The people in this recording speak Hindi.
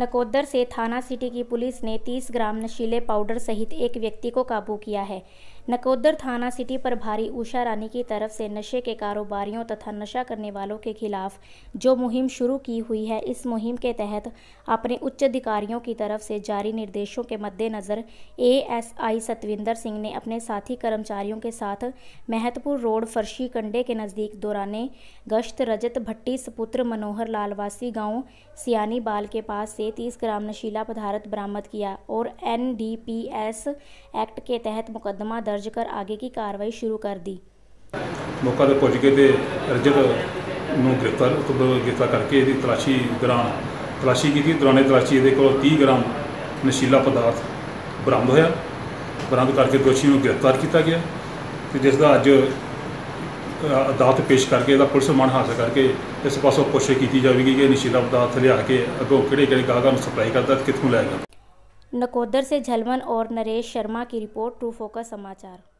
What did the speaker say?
नकोदर से थाना सिटी की पुलिस ने 30 ग्राम नशीले पाउडर सहित एक व्यक्ति को काबू किया है। नकोदर थाना सिटी प्रभारी उषा रानी की तरफ से नशे के कारोबारियों तथा नशा करने वालों के खिलाफ जो मुहिम शुरू की हुई है, इस मुहिम के तहत अपने उच्च अधिकारियों की तरफ से जारी निर्देशों के मद्देनजर एएसआई सतविंदर सिंह ने अपने साथी कर्मचारियों के साथ महतपुर रोड फर्शी कंडे के नज़दीक दौराने गश्त रजत भट्टी सपुत्र मनोहर लालवासी गांव सियानी बाल के पास से 30 ग्राम नशीला पदार्थ बरामद किया और एनडीपीएस एक्ट के तहत मुकदमा दर्ज कर आगे की कार्रवाई शुरू कर दी। मौका पर पहुंच के रजत ਨੂੰ गिरफ्तार करके ਇਹਦੀ तलाशी दौरान तलाशी की दौरान तलाशी ਇਹਦੇ ਕੋਲ 30 ग्राम नशीला पदार्थ बरामद होया। बरामद करके दोषी ਨੂੰ गिरफ्तार किया गया ਤੇ ਜਿਸ ਦਾ ਅੱਜ अदालत पेश करके पुलिस रिमांड हासिल करके इस पासों कोशिश की जाएगी कि नशीला पदार्थ लिया के अगों किहड़े गाहकां नूं सप्लाई करता कित्थों लैगा। नकोदर से झलमन और नरेश शर्मा की रिपोर्ट, ट्रू फोकस समाचार।